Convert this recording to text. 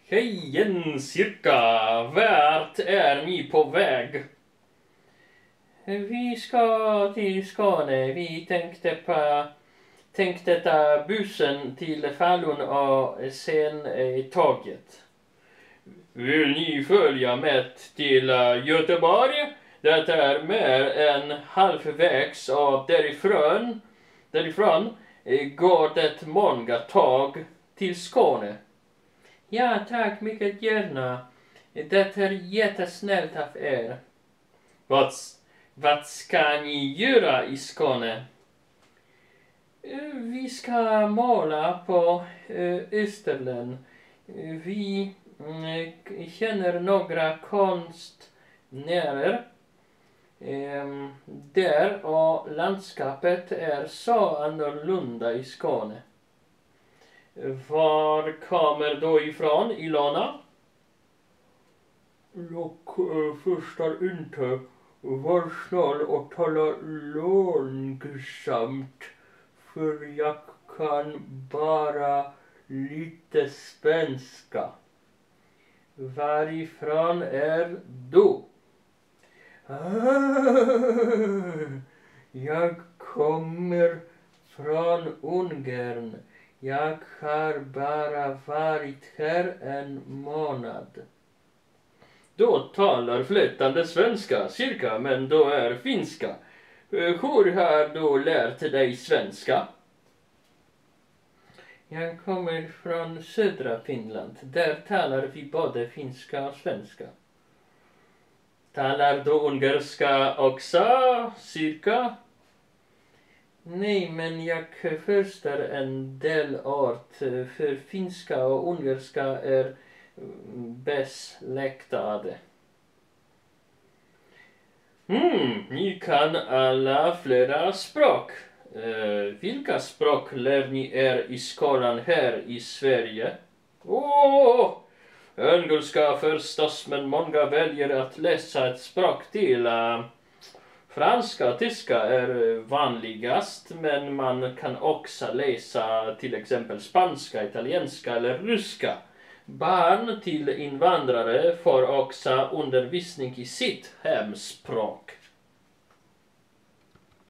Hej Jensirka, vart är ni på väg? Vi ska till Skåne. Vi tänkte ta bussen till Falun och sen tåget. Vill ni följa med till Göteborg? Det är mer än halvvägs och därifrån går det många tåg till Skåne. Ja, tack, mycket gärna. Det är jättesnällt av er. Vad ska ni göra i Skåne? Vi ska måla på Österlen. Vi känner några konstnärer där och landskapet är så annorlunda i Skåne. Var kommer du ifrån, Ilona? Jag förstår inte. Var snäll och tala långsamt, för jag kan bara lite svenska. Varifrån är du? Jag kommer från Ungern. Jag har bara varit här en månad. Då talar flytande svenska, cirka, men då är finska. Hur har du lärt dig svenska? Jag kommer från södra Finland. Där talar vi både finska och svenska. Talar du ungerska också, cirka? Nej, men jag förstår en del ord, för finska och ungerska är besläktade. Ni kan alla flera språk. Vilka språk lär ni er i skolan här i Sverige? Engelska förstås, men många väljer att läsa ett språk till. Franska och tyska är vanligast, men man kan också läsa till exempel spanska, italienska eller ryska. Barn till invandrare får också undervisning i sitt hemspråk.